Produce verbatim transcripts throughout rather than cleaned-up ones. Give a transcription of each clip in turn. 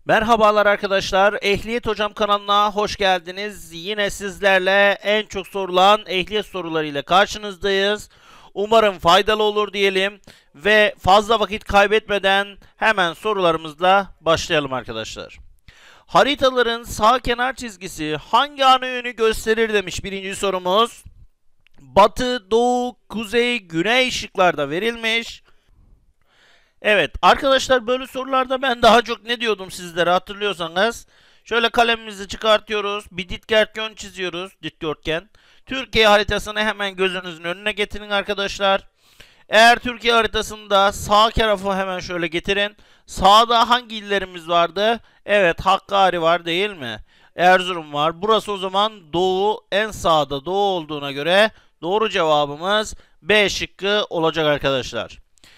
Merhabalar arkadaşlar. Ehliyet Hocam kanalına hoş geldiniz. Yine sizlerle en çok sorulan ehliyet sorularıyla karşınızdayız. Umarım faydalı olur diyelim ve fazla vakit kaybetmeden hemen sorularımızla başlayalım arkadaşlar. Haritaların sağ kenar çizgisi hangi ana yönü gösterir demiş birinci sorumuz. Batı, doğu, kuzey, güney şıklarda verilmiş. Evet arkadaşlar, böyle sorularda ben daha çok ne diyordum sizlere hatırlıyorsanız. Şöyle kalemimizi çıkartıyoruz. Bir dikdörtgen çiziyoruz. Dikdörtgen. Türkiye haritasını hemen gözünüzün önüne getirin arkadaşlar. Eğer Türkiye haritasında sağ tarafı hemen şöyle getirin. Sağda hangi illerimiz vardı? Evet, Hakkari var değil mi? Erzurum var. Burası o zaman doğu, en sağda doğu olduğuna göre doğru cevabımız B şıkkı olacak arkadaşlar.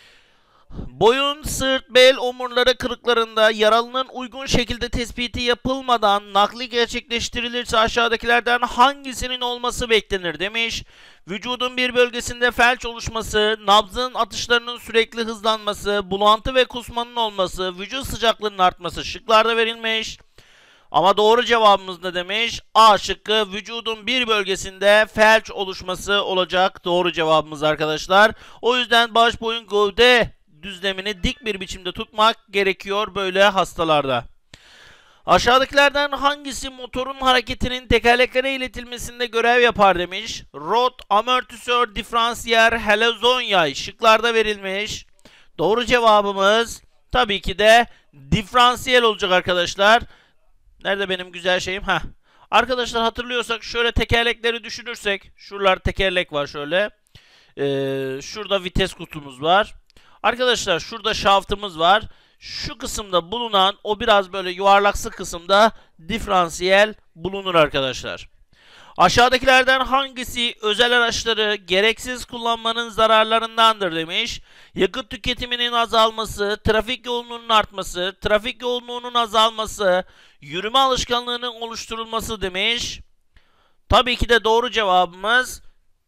Boyun, sırt, bel, omurları kırıklarında yaralının uygun şekilde tespiti yapılmadan nakli gerçekleştirilirse aşağıdakilerden hangisinin olması beklenir demiş. Vücudun bir bölgesinde felç oluşması, nabzın atışlarının sürekli hızlanması, bulantı ve kusmanın olması, vücut sıcaklığının artması şıklarda verilmiş. Ama doğru cevabımız ne demiş? A şıkkı, vücudun bir bölgesinde felç oluşması olacak doğru cevabımız arkadaşlar. O yüzden baş, boyun, gövde düzlemini dik bir biçimde tutmak gerekiyor böyle hastalarda. Aşağıdakilerden hangisi motorun hareketinin tekerleklere iletilmesinde görev yapar demiş. Rot, amortisör, diferansiyel, helezon yay şıklarda verilmiş. Doğru cevabımız tabii ki de diferansiyel olacak arkadaşlar. Nerede benim güzel şeyim? Heh. Arkadaşlar hatırlıyorsak şöyle tekerlekleri düşünürsek. Şuralar tekerlek var şöyle. Ee, şurada vites kutumuz var. Arkadaşlar şurada şaftımız var. Şu kısımda bulunan o biraz böyle yuvarlaksı kısımda diferansiyel bulunur arkadaşlar. Aşağıdakilerden hangisi özel araçları gereksiz kullanmanın zararlarındandır demiş. Yakıt tüketiminin azalması, trafik yoğunluğunun artması, trafik yoğunluğunun azalması, yürüme alışkanlığının oluşturulması demiş. Tabii ki de doğru cevabımız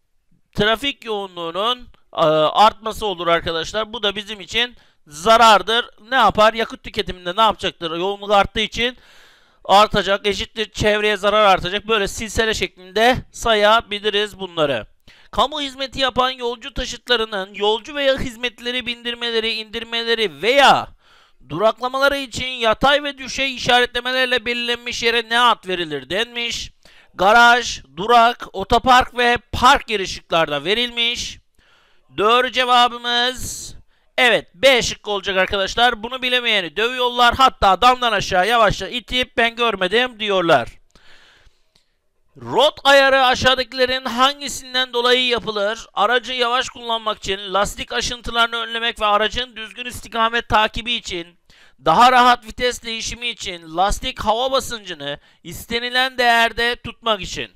trafik yoğunluğunun artması olur arkadaşlar. Bu da bizim için zarardır. Ne yapar? Yakıt tüketiminde ne yapacaktır? Yoğunluk arttığı için artacak, eşittir çevreye zarar artacak. Böyle silsile şeklinde sayabiliriz bunları. Kamu hizmeti yapan yolcu taşıtlarının yolcu veya hizmetleri bindirmeleri, indirmeleri veya duraklamaları için yatay ve düşey işaretlemelerle belirlenmiş yere ne ad verilir denmiş. Garaj, durak, otopark ve park yeri şıklarda verilmiş. Doğru cevabımız evet B şıkkı olacak arkadaşlar. Bunu bilemeyeni dövüyorlar, hatta damdan aşağı yavaşça itip ben görmedim diyorlar. Rot ayarı aşağıdakilerin hangisinden dolayı yapılır? Aracı yavaş kullanmak için, lastik aşıntılarını önlemek ve aracın düzgün istikamet takibi için, daha rahat vites değişimi için, lastik hava basıncını istenilen değerde tutmak için.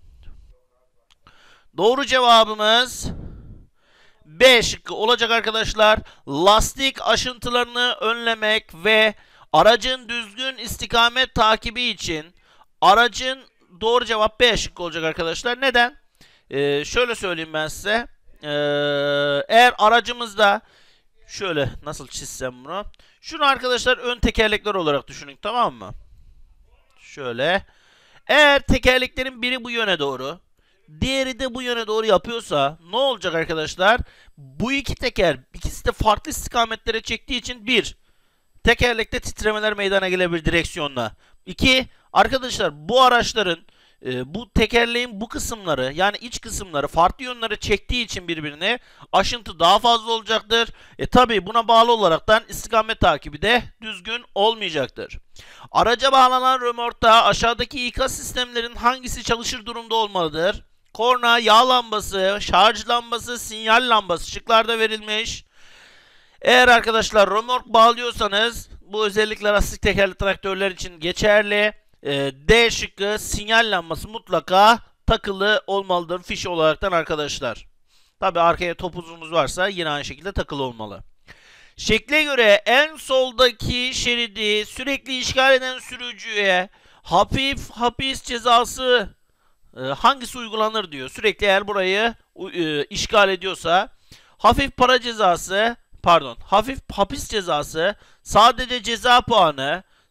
Doğru cevabımız B şıkkı olacak arkadaşlar. Lastik aşıntılarını önlemek ve aracın düzgün istikamet takibi için. Aracın doğru cevap B şıkkı olacak arkadaşlar. Neden? Ee, şöyle söyleyeyim ben size. Ee, eğer aracımızda şöyle nasıl çizsem bunu. Şunu arkadaşlar ön tekerlekler olarak düşünün, tamam mı? Şöyle. Eğer tekerleklerin biri bu yöne doğru, diğeri de bu yöne doğru yapıyorsa ne olacak arkadaşlar? Bu iki teker ikisi de farklı istikametlere çektiği için bir, tekerlekte titremeler meydana gelebilir direksiyonla. İki, arkadaşlar bu araçların e, bu tekerleğin bu kısımları, yani iç kısımları farklı yönlere çektiği için birbirine aşıntı daha fazla olacaktır. E tabi buna bağlı olaraktan istikamet takibi de düzgün olmayacaktır. Araca bağlanan römorkta aşağıdaki ikaz sistemlerin hangisi çalışır durumda olmalıdır? Korna, yağ lambası, şarj lambası, sinyal lambası şıklarda verilmiş. Eğer arkadaşlar römork bağlıyorsanız bu özellikle lastik tekerli traktörler için geçerli. Ee, D şıkkı, sinyal lambası mutlaka takılı olmalıdır fiş olaraktan arkadaşlar. Tabi arkaya topuzumuz varsa yine aynı şekilde takılı olmalı. Şekle göre en soldaki şeridi sürekli işgal eden sürücüye hafif hapis cezası e, hangisi uygulanır diyor. Sürekli eğer burayı e, işgal ediyorsa hafif para cezası, pardon, hafif hapis cezası, sadece ceza puanı,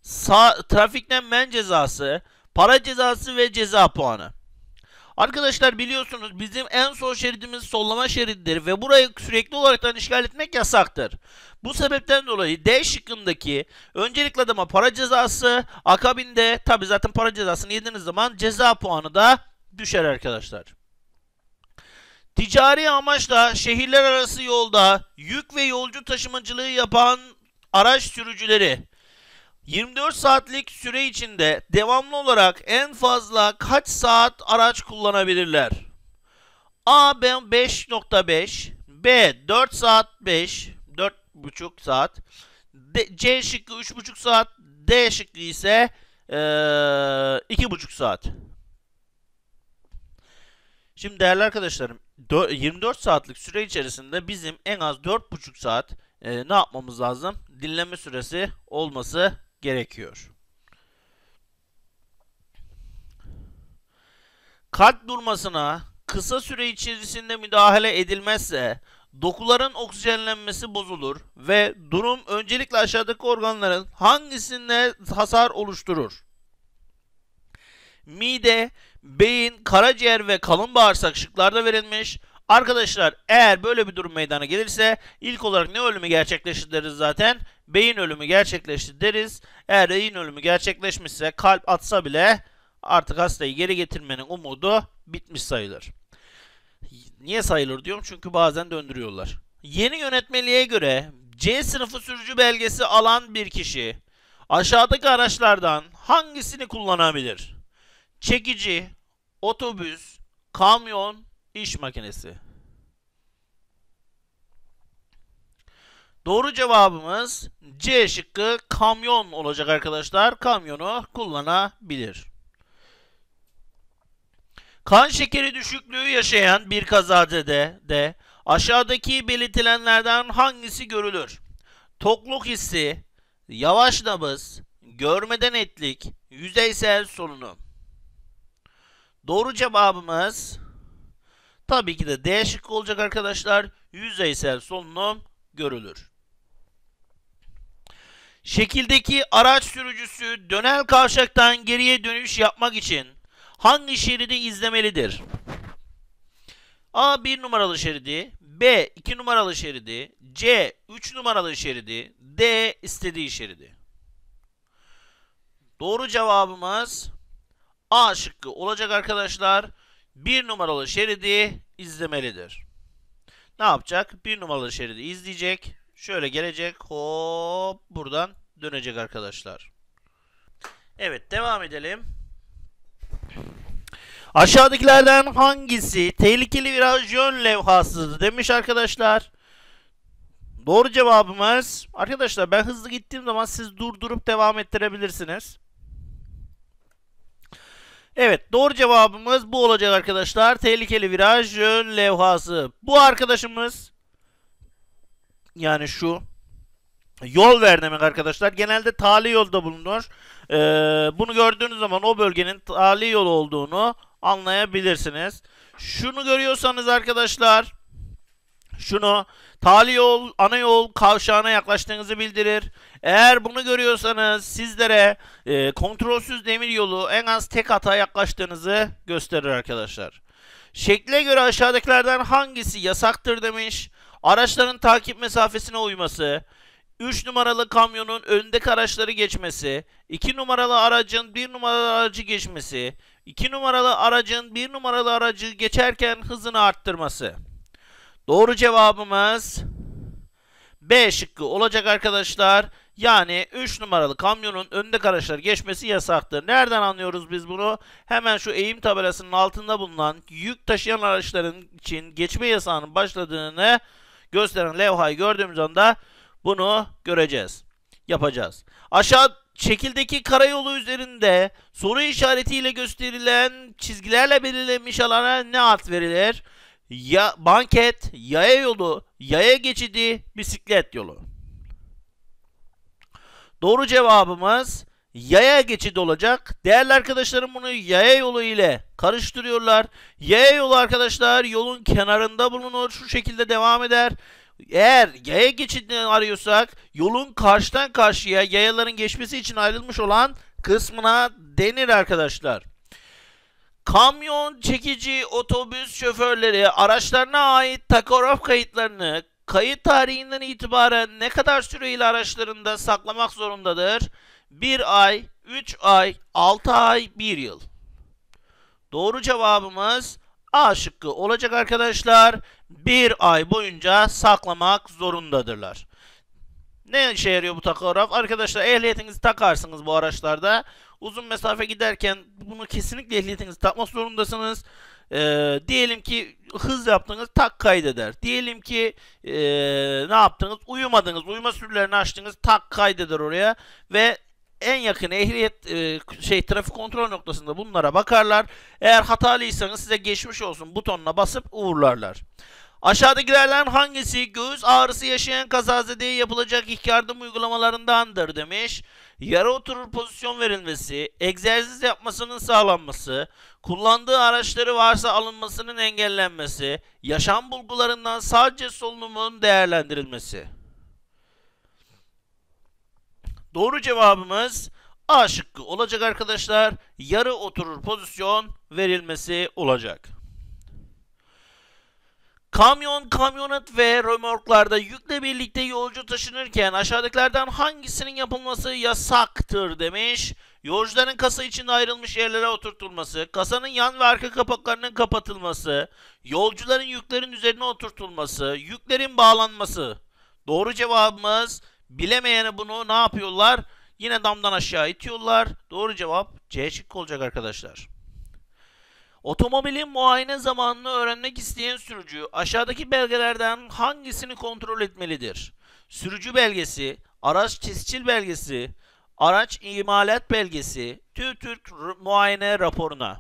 Sağ, trafikten men cezası, para cezası ve ceza puanı. Arkadaşlar biliyorsunuz bizim en sol şeridimiz sollama şerididir ve burayı sürekli olarak işgal etmek yasaktır. Bu sebepten dolayı D şıkkındaki öncelikle adama para cezası, akabinde tabi zaten para cezasını yediğiniz zaman ceza puanı da düşer arkadaşlar. Ticari amaçla şehirler arası yolda yük ve yolcu taşımacılığı yapan araç sürücüleri yirmi dört saatlik süre içinde devamlı olarak en fazla kaç saat araç kullanabilirler? A beş nokta beş, B dört saat beş, dört buçuk saat, D, C şıkkı üç buçuk saat, D şıkkı ise ee, iki buçuk saat. Şimdi değerli arkadaşlarım, yirmi dört saatlik süre içerisinde bizim en az dört buçuk saat e, ne yapmamız lazım? Dinleme süresi olması gerekiyor. Kalp durmasına kısa süre içerisinde müdahale edilmezse dokuların oksijenlenmesi bozulur ve durum öncelikle aşağıdaki organların hangisinde hasar oluşturur? Mide, beyin, karaciğer ve kalın bağırsak şıklarda verilmiş. Arkadaşlar eğer böyle bir durum meydana gelirse ilk olarak ne ölümü gerçekleşti deriz zaten? Beyin ölümü gerçekleşti deriz. Eğer beyin ölümü gerçekleşmişse kalp atsa bile artık hastayı geri getirmenin umudu bitmiş sayılır. Niye sayılır diyorum? Çünkü bazen döndürüyorlar. Yeni yönetmeliğe göre C sınıfı sürücü belgesi alan bir kişi aşağıdaki araçlardan hangisini kullanabilir? Çekici, otobüs, kamyon, iş makinesi. Doğru cevabımız C şıkkı kamyon olacak arkadaşlar. Kamyonu kullanabilir. Kan şekeri düşüklüğü yaşayan bir kazazede de aşağıdaki belirtilenlerden hangisi görülür? Tokluk hissi, yavaş nabız, görmeden netlik, yüzeysel solunum. Doğru cevabımız tabii ki de D şıkkı olacak arkadaşlar. Yüzeysel solunum görülür. Şekildeki araç sürücüsü dönel kavşaktan geriye dönüş yapmak için hangi şeridi izlemelidir? A bir numaralı şeridi, B iki numaralı şeridi, C üç numaralı şeridi, D istediği şeridi. Doğru cevabımız A şıkkı olacak arkadaşlar. bir numaralı şeridi izlemelidir. Ne yapacak? bir numaralı şeridi izleyecek. Şöyle gelecek. Hop buradan dönecek arkadaşlar. Evet devam edelim. Aşağıdakilerden hangisi tehlikeli viraj yön levhasıdır demiş arkadaşlar. Doğru cevabımız arkadaşlar ben hızlı gittiğim zaman siz durdurup devam ettirebilirsiniz. Evet doğru cevabımız bu olacak arkadaşlar. Tehlikeli viraj yön levhası. Bu arkadaşımız yani şu yol ver demek arkadaşlar. Genelde tali yolda bulunur. Ee, bunu gördüğünüz zaman o bölgenin tali yol olduğunu anlayabilirsiniz. Şunu görüyorsanız arkadaşlar şunu tali yol, ana yol kavşağına yaklaştığınızı bildirir. Eğer bunu görüyorsanız sizlere e, kontrolsüz demir yolu en az tek hata yaklaştığınızı gösterir arkadaşlar. Şekle göre aşağıdakilerden hangisi yasaktır demiş. Araçların takip mesafesine uyması, üç numaralı kamyonun önündeki araçları geçmesi, iki numaralı aracın bir numaralı aracı geçmesi, iki numaralı aracın bir numaralı aracı geçerken hızını arttırması. Doğru cevabımız B şıkkı olacak arkadaşlar. Yani üç numaralı kamyonun önündeki araçlar geçmesi yasaktır. Nereden anlıyoruz biz bunu? Hemen şu eğim tabelasının altında bulunan yük taşıyan araçların için geçme yasağının başladığını gösteren levhayı gördüğümüz anda bunu göreceğiz. Yapacağız. Aşağı şekildeki karayolu üzerinde soru işaretiyle gösterilen çizgilerle belirlenmiş alana ne ad verilir? Ya banket, yaya yolu, yaya geçidi, bisiklet yolu. Doğru cevabımız yaya geçidi olacak. Değerli arkadaşlarım bunu yaya yolu ile karıştırıyorlar. Yaya yolu arkadaşlar yolun kenarında bulunur. Şu şekilde devam eder. Eğer yaya geçidini arıyorsak yolun karşıdan karşıya yayaların geçmesi için ayrılmış olan kısmına denir arkadaşlar. Kamyon, çekici, otobüs şoförleri araçlarına ait takograf kayıtlarını kayıt tarihinden itibaren ne kadar süreyle araçlarında saklamak zorundadır? bir ay, üç ay, altı ay, bir yıl. Doğru cevabımız A şıkkı olacak arkadaşlar. bir ay boyunca saklamak zorundadırlar. Ne işe yarıyor bu takograf? Arkadaşlar ehliyetinizi takarsınız bu araçlarda. Uzun mesafe giderken bunu kesinlikle ehliyetinizi takmak zorundasınız. Ee, diyelim ki hız yaptınız, tak kaydeder. Diyelim ki ee, ne yaptınız? Uyumadınız, uyuma sürülerini açtınız, tak kaydeder oraya ve en yakın ehliyet e, şey trafik kontrol noktasında bunlara bakarlar. Eğer hatalıysanız size geçmiş olsun butonuna basıp uğurlarlar. Aşağıdakilerden hangisi göğüs ağrısı yaşayan kazazedeye yapılacak ilk yardım uygulamalarındandır demiş. Yere oturur pozisyon verilmesi, egzersiz yapmasının sağlanması, kullandığı araçları varsa alınmasının engellenmesi, yaşam bulgularından sadece solunumun değerlendirilmesi. Doğru cevabımız A şıkkı olacak arkadaşlar. Yarı oturur pozisyon verilmesi olacak. Kamyon, kamyonet ve römorklarda yükle birlikte yolcu taşınırken aşağıdakilerden hangisinin yapılması yasaktır demiş. Yolcuların kasa içinde ayrılmış yerlere oturtulması, kasanın yan ve arka kapaklarının kapatılması, yolcuların yüklerin üzerine oturtulması, yüklerin bağlanması. Doğru cevabımız, bilemeyene bunu ne yapıyorlar? Yine damdan aşağı itiyorlar. Doğru cevap C şıkkı olacak arkadaşlar. Otomobilin muayene zamanını öğrenmek isteyen sürücü aşağıdaki belgelerden hangisini kontrol etmelidir? Sürücü belgesi, araç tescil belgesi, araç imalat belgesi, TÜTÜRK muayene raporuna.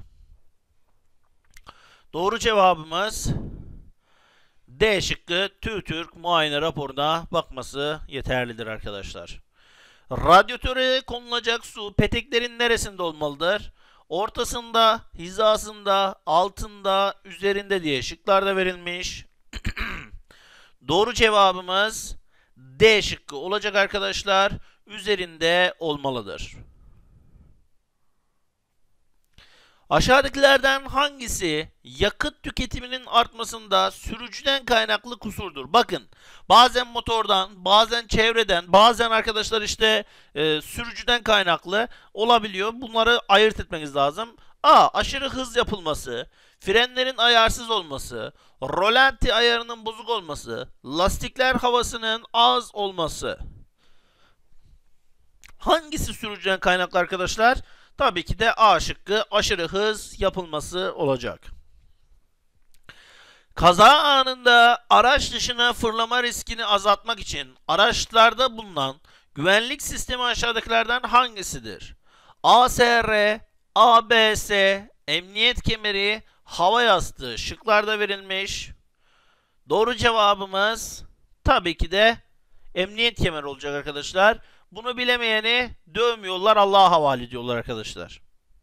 Doğru cevabımız D şıkkı, TÜTÜRK muayene raporuna bakması yeterlidir arkadaşlar. Radyatöre konulacak su peteklerin neresinde olmalıdır? Ortasında, hizasında, altında, üzerinde diye şıklarda verilmiş. Doğru cevabımız D şıkkı olacak arkadaşlar. Üzerinde olmalıdır. Aşağıdakilerden hangisi yakıt tüketiminin artmasında sürücüden kaynaklı kusurdur? Bakın, bazen motordan, bazen çevreden, bazen arkadaşlar işte e, sürücüden kaynaklı olabiliyor. Bunları ayırt etmeniz lazım. A. Aşırı hız yapılması, frenlerin ayarsız olması, rolanti ayarının bozuk olması, lastikler havasının az olması. Hangisi sürücüden kaynaklı arkadaşlar? Tabii ki de A şıkkı, aşırı hız yapılması olacak. Kaza anında araç dışına fırlama riskini azaltmak için araçlarda bulunan güvenlik sistemi aşağıdakilerden hangisidir? A S R, A B S, emniyet kemeri, hava yastığı şıklarda verilmiş. Doğru cevabımız tabii ki de emniyet kemeri olacak arkadaşlar. Bunu bilemeyeni dövmüyorlar, Allah'a havale ediyorlar arkadaşlar.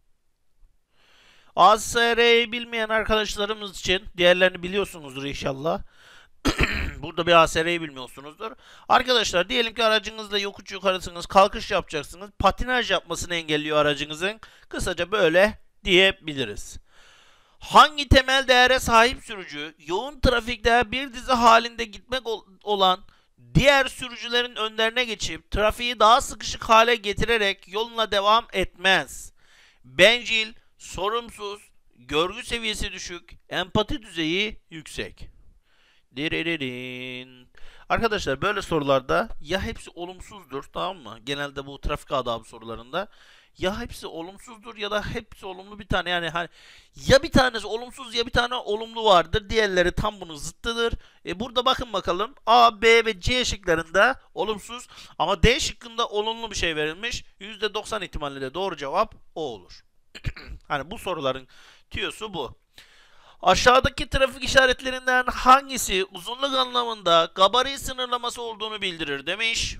A S R'yi bilmeyen arkadaşlarımız için, diğerlerini biliyorsunuzdur inşallah. Burada bir A S R'yi bilmiyorsunuzdur. Arkadaşlar diyelim ki aracınızla yokuş yukarısınız, kalkış yapacaksınız. Patinaj yapmasını engelliyor aracınızın. Kısaca böyle diyebiliriz. Hangi temel değere sahip sürücü yoğun trafikte bir dizi halinde gitmek olan diğer sürücülerin önlerine geçip trafiği daha sıkışık hale getirerek yoluna devam etmez? Bencil, sorumsuz, görgü seviyesi düşük, empati düzeyi yüksek. Diririn. Arkadaşlar böyle sorularda ya hepsi olumsuzdur, tamam mı? Genelde bu trafik adabı sorularında ya hepsi olumsuzdur ya da hepsi olumlu bir tane, yani hani ya bir tanesi olumsuz ya bir tane olumlu vardır. Diğerleri tam bunun zıttıdır. E burada bakın bakalım A, B ve C şıklarında olumsuz ama D şıkkında olumlu bir şey verilmiş. yüzde doksan ihtimalle de doğru cevap o olur. Hani bu soruların tüyosu bu. Aşağıdaki trafik işaretlerinden hangisi uzunluk anlamında gabari sınırlaması olduğunu bildirir demiş.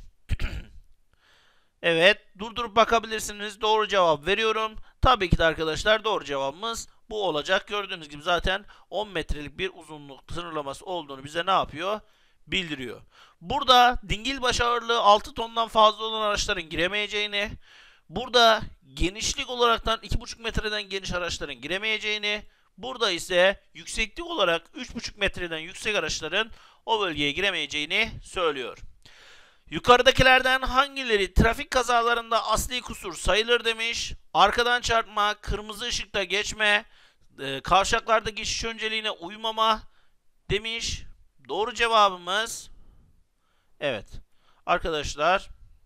Evet, durdurup bakabilirsiniz. Doğru cevap veriyorum. Tabii ki de arkadaşlar doğru cevabımız bu olacak. Gördüğünüz gibi zaten on metrelik bir uzunluk sınırlaması olduğunu bize ne yapıyor? bildiriyor. Burada dingil baş ağırlığı altı tondan fazla olan araçların giremeyeceğini, burada genişlik olaraktan iki buçuk metreden geniş araçların giremeyeceğini, burada ise yükseklik olarak üç buçuk metreden yüksek araçların o bölgeye giremeyeceğini söylüyor. Yukarıdakilerden hangileri trafik kazalarında asli kusur sayılır demiş. Arkadan çarpma, kırmızı ışıkta geçme, e, kavşaklarda geçiş önceliğine uymama demiş. Doğru cevabımız evet. Arkadaşlar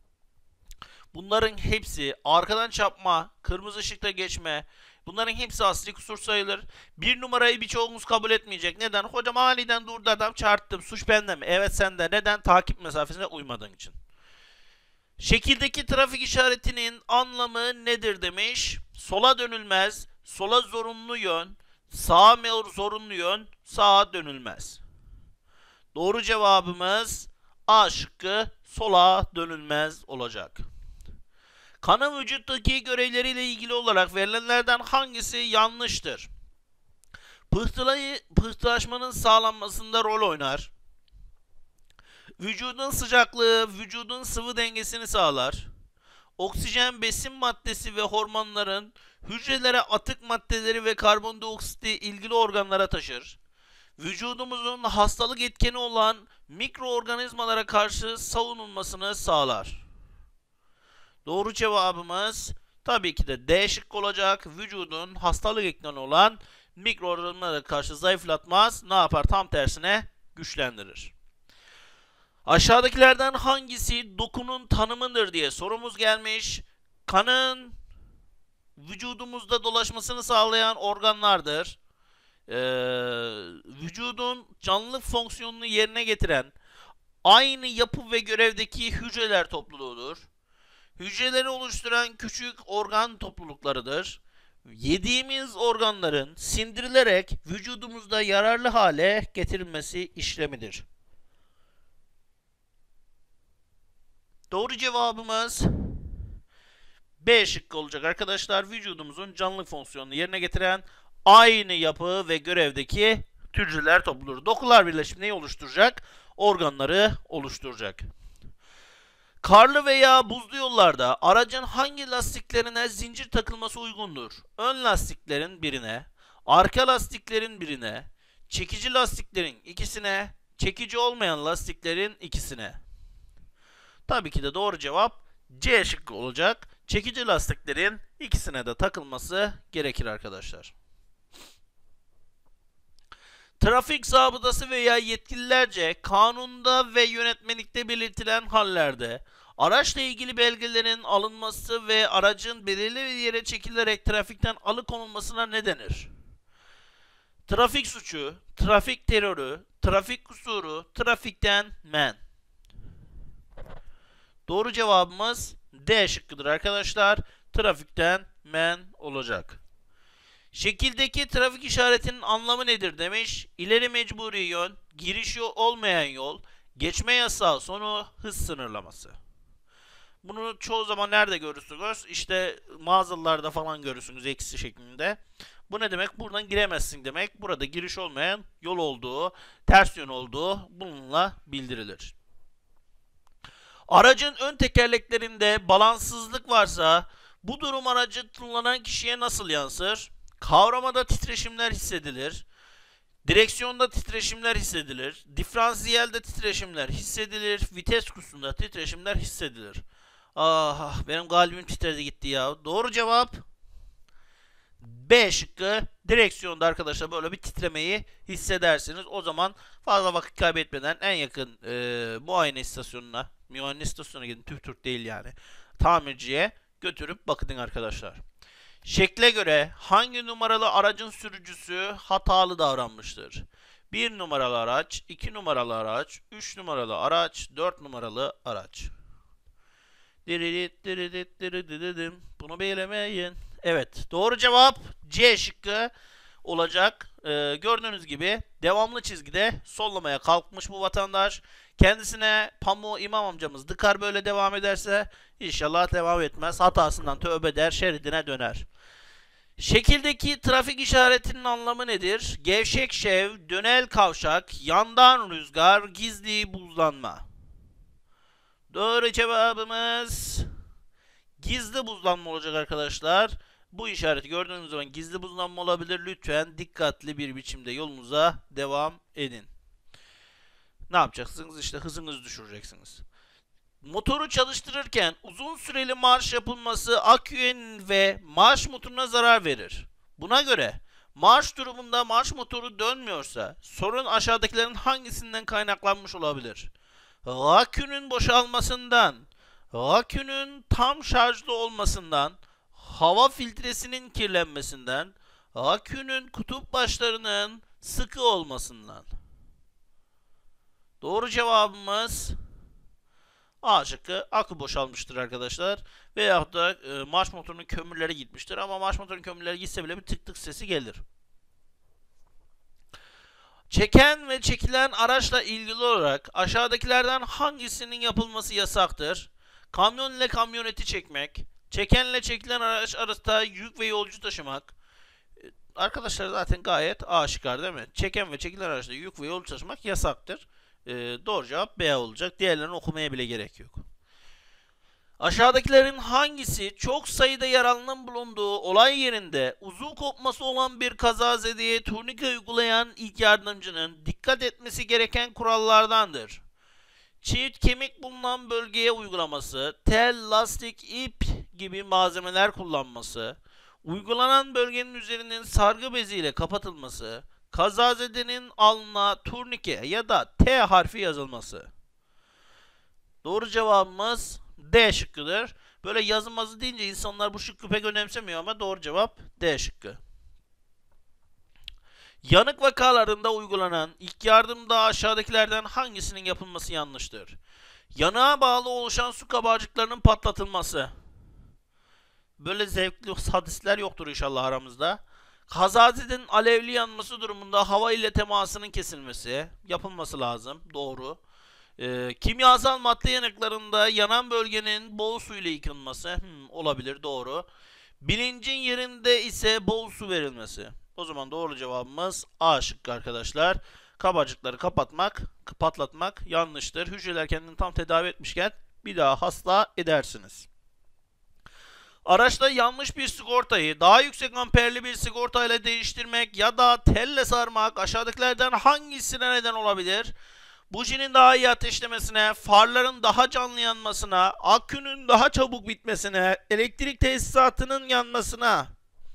bunların hepsi arkadan çarpma, kırmızı ışıkta geçme, bunların hepsi asli kusur sayılır. Bir numarayı birçoğumuz kabul etmeyecek. Neden? Hocam aniden durdu adam çarptım. Suç bende mi? Evet sende. Neden? Takip mesafesine uymadığın için. Şekildeki trafik işaretinin anlamı nedir demiş. Sola dönülmez, sola zorunlu yön, sağa zorunlu yön, sağa dönülmez. Doğru cevabımız A şıkkı, sola dönülmez olacak. Kanın vücuttaki görevleriyle ilgili olarak verilenlerden hangisi yanlıştır? Pıhtılayı, pıhtılaşmanın sağlanmasında rol oynar. Vücudun sıcaklığı, vücudun sıvı dengesini sağlar. Oksijen, besin maddesi ve hormonların hücrelere atık maddeleri ve karbondioksiti ilgili organlara taşır. Vücudumuzun hastalık etkeni olan mikroorganizmalara karşı savunulmasını sağlar. Doğru cevabımız tabii ki de D şıkkı olacak. Vücudun hastalık etkeni olan mikroorganizmalara karşı zayıflatmaz. Ne yapar? Tam tersine güçlendirir. Aşağıdakilerden hangisi dokunun tanımıdır diye sorumuz gelmiş. Kanın vücudumuzda dolaşmasını sağlayan organlardır. Ee, vücudun canlılık fonksiyonunu yerine getiren aynı yapı ve görevdeki hücreler topluluğudur. Hücreleri oluşturan küçük organ topluluklarıdır. Yediğimiz organların sindirilerek vücudumuzda yararlı hale getirilmesi işlemidir. Doğru cevabımız B şıkkı olacak arkadaşlar. Vücudumuzun canlılık fonksiyonunu yerine getiren aynı yapı ve görevdeki hücreler topluluğu. Dokular birleşimi neyi oluşturacak? Organları oluşturacak. Karlı veya buzlu yollarda aracın hangi lastiklerine zincir takılması uygundur? Ön lastiklerin birine, arka lastiklerin birine, çekici lastiklerin ikisine, çekici olmayan lastiklerin ikisine. Tabii ki de doğru cevap C şıkkı olacak. Çekici lastiklerin ikisine de takılması gerekir arkadaşlar. Trafik zabıtası veya yetkililerce kanunda ve yönetmelikte belirtilen hallerde araçla ilgili belgelerin alınması ve aracın belirli bir yere çekilerek trafikten alıkonulmasına ne denir? Trafik suçu, trafik terörü, trafik kusuru, trafikten men. Doğru cevabımız D şıkkıdır arkadaşlar. Trafikten men olacak. Şekildeki trafik işaretinin anlamı nedir demiş. İleri mecburi yön, giriş yol olmayan yol, geçme yasağı sonu, hız sınırlaması. Bunu çoğu zaman nerede görürsünüz? İşte mağazalarda falan görürsünüz eksi şeklinde. Bu ne demek? Buradan giremezsin demek. Burada giriş olmayan yol olduğu, ters yön olduğu bununla bildirilir. Aracın ön tekerleklerinde balanssızlık varsa bu durum aracı kullanan kişiye nasıl yansır? Kavramada titreşimler hissedilir. Direksiyonda titreşimler hissedilir. Diferansiyelde titreşimler hissedilir. Vites kutusunda titreşimler hissedilir. Ah benim kalbim titredi gitti ya. Doğru cevap B şıkkı. Direksiyonda arkadaşlar böyle bir titremeyi hissedersiniz. O zaman fazla vakit kaybetmeden en yakın e, muayene istasyonuna, muayene istasyonuna gidin. TÜV TÜRK değil yani. Tamirciye götürüp bakın arkadaşlar. Şekle göre hangi numaralı aracın sürücüsü hatalı davranmıştır? bir numaralı araç, iki numaralı araç, üç numaralı araç, dört numaralı araç. Bunu bilemeyin. Evet, doğru cevap C şıkkı olacak. Ee, gördüğünüz gibi devamlı çizgide sollamaya kalkmış bu vatandaş. Kendisine Pamuğu İmam amcamız dıkar böyle devam ederse inşallah devam etmez. Hatasından tövbe der, şeridine döner. Şekildeki trafik işaretinin anlamı nedir? Gevşek şev, dönel kavşak, yandan rüzgar, gizli buzlanma. Doğru cevabımız gizli buzlanma olacak arkadaşlar. Bu işareti gördüğünüz zaman gizli buzlanma olabilir. Lütfen dikkatli bir biçimde yolunuza devam edin. Ne yapacaksınız? İşte hızınızı düşüreceksiniz. Motoru çalıştırırken uzun süreli marş yapılması aküye ve marş motoruna zarar verir. Buna göre marş durumunda marş motoru dönmüyorsa sorun aşağıdakilerin hangisinden kaynaklanmış olabilir? Akünün boşalmasından, akünün tam şarjlı olmasından, hava filtresinin kirlenmesinden, akünün kutup başlarının sıkı olmasından. Doğru cevabımız A şıkkı, akü boşalmıştır arkadaşlar. Veyahut da e, marş motorunun kömürleri gitmiştir. Ama marş motorunun kömürleri gitse bile bir tık tık sesi gelir. Çeken ve çekilen araçla ilgili olarak aşağıdakilerden hangisinin yapılması yasaktır? Kamyon ile kamyoneti çekmek, çekenle çekilen araç arasında yük ve yolcu taşımak. E, Arkadaşlar zaten gayet aşikar değil mi? Çeken ve çekilen araçta yük ve yolcu taşımak yasaktır. E, doğru cevap B olacak. Diğerlerini okumaya bile gerek yok. Aşağıdakilerin hangisi çok sayıda yaralının bulunduğu olay yerinde uzuv kopması olan bir kazazedeye turnike uygulayan ilk yardımcının dikkat etmesi gereken kurallardandır? Çift kemik bulunan bölgeye uygulaması, tel, lastik, ip gibi malzemeler kullanması, uygulanan bölgenin üzerinin sargı beziyle kapatılması, kazazedenin alnına turnike ya da T harfi yazılması. Doğru cevabımız D şıkkıdır. Böyle yazılmazı deyince insanlar bu şıkkı pek önemsemiyor ama doğru cevap D şıkkı. Yanık vakalarında uygulanan ilk yardımda aşağıdakilerden hangisinin yapılması yanlıştır? Yanığa bağlı oluşan su kabarcıklarının patlatılması. Böyle zevkli hadisler yoktur inşallah aramızda. Kazazedenin alevli yanması durumunda hava ile temasının kesilmesi yapılması lazım. Doğru. Ee, kimyasal madde yanıklarında yanan bölgenin bol su ile yıkanması hmm, olabilir, doğru. Bilincin yerinde ise bol su verilmesi. O zaman doğru cevabımız A şıkkı arkadaşlar. Kabarcıkları kapatmak, patlatmak yanlıştır. Hücreler kendini tam tedavi etmişken bir daha hasta edersiniz. Araçta yanlış bir sigortayı daha yüksek amperli bir sigorta ile değiştirmek ya da telle sarmak aşağıdakilerden hangisine neden olabilir? Bujinin daha iyi ateşlemesine, farların daha canlı yanmasına, akünün daha çabuk bitmesine, elektrik tesisatının yanmasına.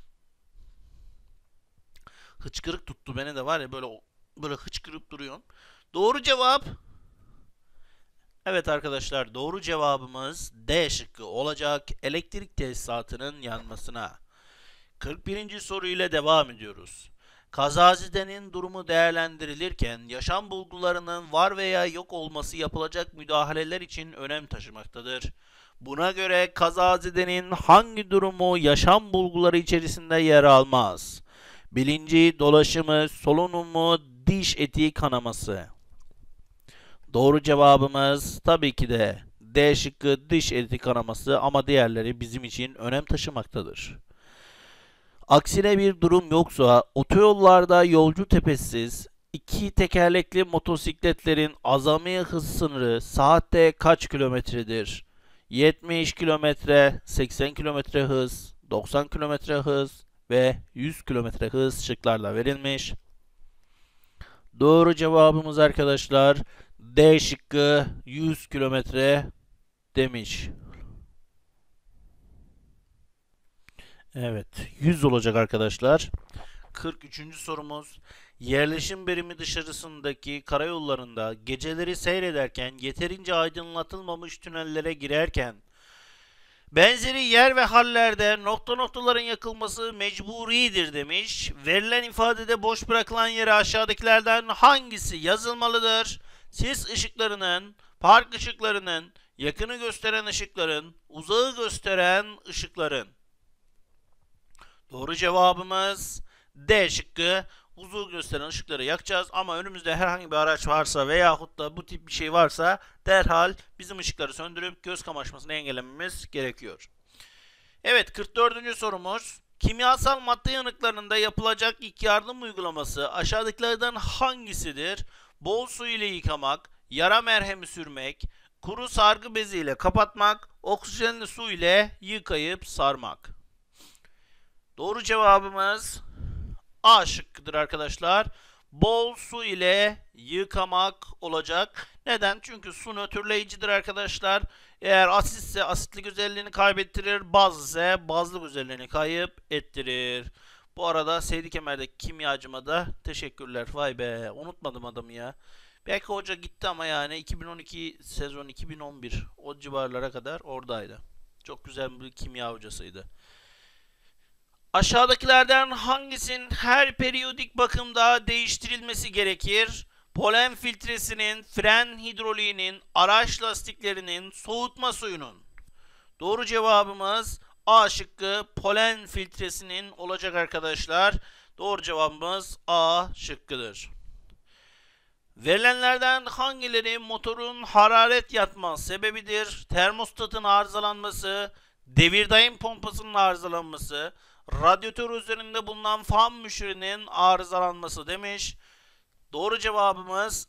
Hıçkırık tuttu beni de var ya, böyle böyle hıçkırıp duruyorum. Doğru cevap. Evet arkadaşlar, doğru cevabımız D şıkkı olacak. Elektrik tesisatının yanmasına. kırk birinci soru ile devam ediyoruz. Kazazedenin durumu değerlendirilirken yaşam bulgularının var veya yok olması yapılacak müdahaleler için önem taşımaktadır. Buna göre kazazedenin hangi durumu yaşam bulguları içerisinde yer almaz? Bilinci, dolaşımı, solunumu, diş eti kanaması. Doğru cevabımız tabii ki de D şıkkı, diş eti kanaması, ama diğerleri bizim için önem taşımaktadır. Aksine bir durum yoksa otoyollarda yolcu tepesiz iki tekerlekli motosikletlerin azami hız sınırı saatte kaç kilometredir? yetmiş kilometre, seksen kilometre hız, doksan kilometre hız ve yüz kilometre hız şıklarla verilmiş. Doğru cevabımız arkadaşlar D şıkkı, yüz kilometre demiş. Evet, yüz olacak arkadaşlar. kırk üçüncü sorumuz. Yerleşim birimi dışarısındaki karayollarında geceleri seyrederken yeterince aydınlatılmamış tünellere girerken benzeri yer ve hallerde nokta noktaların yakılması mecburidir demiş. Verilen ifadede boş bırakılan yere aşağıdakilerden hangisi yazılmalıdır? Sis ışıklarının, park ışıklarının, yakını gösteren ışıkların, uzağı gösteren ışıkların. Doğru cevabımız D şıkkı. Uzağı gösteren ışıkları yakacağız ama önümüzde herhangi bir araç varsa veyahut da bu tip bir şey varsa derhal bizim ışıkları söndürüp göz kamaşmasını engellememiz gerekiyor. Evet, kırk dördüncü sorumuz. Kimyasal madde yanıklarında yapılacak ilk yardım uygulaması aşağıdakilerden hangisidir? Bol su ile yıkamak, yara merhemi sürmek, kuru sargı beziyle kapatmak, oksijenli su ile yıkayıp sarmak. Doğru cevabımız A şıkkıdır arkadaşlar. Bol su ile yıkamak olacak. Neden? Çünkü su nötrleyicidir arkadaşlar. Eğer asitse asitlik özelliğini kaybettirir. Baz ise bazlık özelliğini kayıp ettirir. Bu arada Seydi Kemer'deki kimyacıma da teşekkürler. Vay be, unutmadım adamı ya. Belki hoca gitti ama yani iki bin on iki sezon iki bin on bir o civarlara kadar oradaydı. Çok güzel bir kimya hocasıydı. Aşağıdakilerden hangisinin her periyodik bakımda değiştirilmesi gerekir? Polen filtresinin, fren hidroliğinin, araç lastiklerinin, soğutma suyunun. Doğru cevabımız A şıkkı, polen filtresinin olacak arkadaşlar. Doğru cevabımız A şıkkıdır. Verilenlerden hangileri motorun hararet yatma sebebidir? Termostatın arızalanması, devirdayım pompasının arızalanması, radyatör üzerinde bulunan fan müşürünün arızalanması demiş. Doğru cevabımız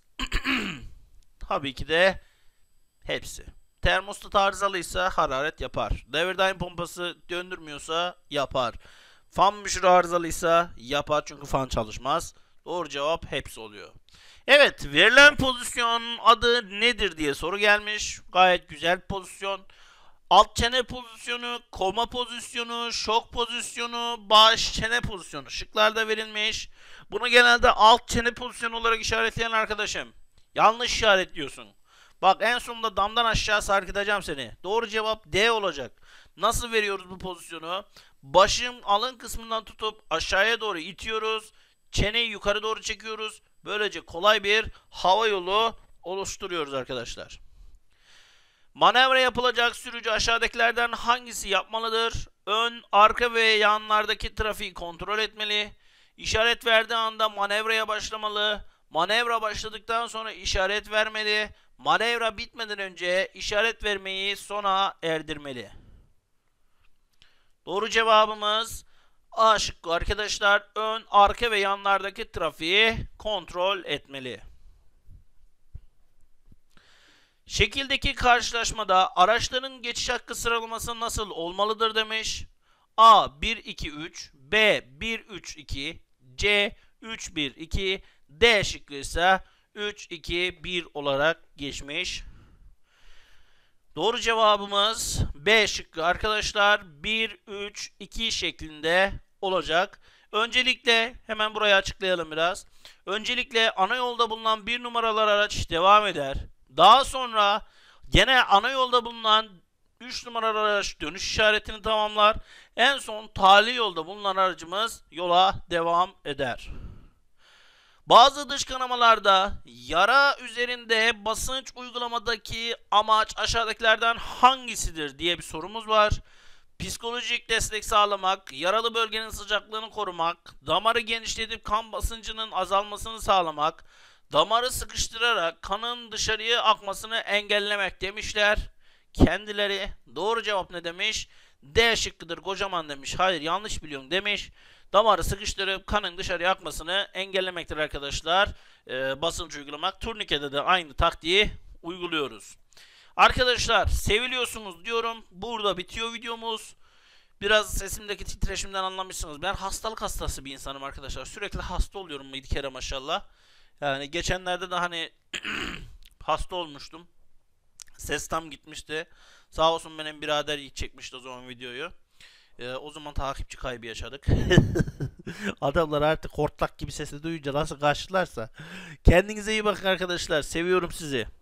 tabii ki de hepsi. Termostat arızalıysa hararet yapar. Devirdayım pompası döndürmüyorsa yapar. Fan müşürü arızalıysa yapar çünkü fan çalışmaz. Doğru cevap hepsi oluyor. Evet, verilen pozisyon adı nedir diye soru gelmiş. Gayet güzel pozisyon. Alt çene pozisyonu, koma pozisyonu, şok pozisyonu, baş çene pozisyonu. Şıklarda verilmiş. Bunu genelde alt çene pozisyonu olarak işaretleyen arkadaşım, yanlış işaretliyorsun. Bak, en sonunda damdan aşağı sarkıtacağım seni. Doğru cevap D olacak. Nasıl veriyoruz bu pozisyonu? Başın alın kısmından tutup aşağıya doğru itiyoruz. Çeneyi yukarı doğru çekiyoruz. Böylece kolay bir hava yolu oluşturuyoruz arkadaşlar. Manevra yapılacak sürücü aşağıdakilerden hangisi yapmalıdır? Ön, arka ve yanlardaki trafiği kontrol etmeli. İşaret verdiği anda manevraya başlamalı. Manevra başladıktan sonra işaret vermeli. Manevra bitmeden önce işaret vermeyi sona erdirmeli. Doğru cevabımız A şıkkı arkadaşlar. Ön, arka ve yanlardaki trafiği kontrol etmeli. Şekildeki karşılaşmada araçların geçiş hakkı sıralaması nasıl olmalıdır demiş. A bir iki üç, B bir üç iki, C üç bir iki, D şıkkı ise üç iki bir olarak geçmiş. Doğru cevabımız B şıkkı arkadaşlar. bir üç iki şeklinde olacak. Öncelikle hemen burayı açıklayalım biraz. Öncelikle ana yolda bulunan bir numaralı araç devam eder. Daha sonra gene ana yolda bulunan üç numaralı araç dönüş işaretini tamamlar. En son tali yolda bulunan aracımız yola devam eder. Bazı dış kanamalarda yara üzerinde basınç uygulamadaki amaç aşağıdakilerden hangisidir diye bir sorumuz var. Psikolojik destek sağlamak, yaralı bölgenin sıcaklığını korumak, damarı genişletip kan basıncının azalmasını sağlamak, damarı sıkıştırarak kanın dışarıya akmasını engellemek demişler. Kendileri doğru cevap ne demiş? D şıkkıdır kocaman demiş. Hayır, yanlış biliyorum demiş. Damarı sıkıştırıp kanın dışarıya akmasını engellemektir arkadaşlar. Ee, basınç uygulamak. Turnikede de aynı taktiği uyguluyoruz. Arkadaşlar seviliyorsunuz diyorum. Burada bitiyor videomuz. Biraz sesimdeki titreşimden anlamışsınız. Ben hastalık hastası bir insanım arkadaşlar. Sürekli hasta oluyorum bir kere maşallah. Yani geçenlerde de hani hasta olmuştum. Ses tam gitmişti. Sağ olsun benim birader çekmişti o zaman videoyu. Ee, o zaman takipçi kaybı yaşadık. Adamlar artık hortlak gibi sesi duyunca nasıl karşılarsa. Kendinize iyi bakın arkadaşlar. Seviyorum sizi.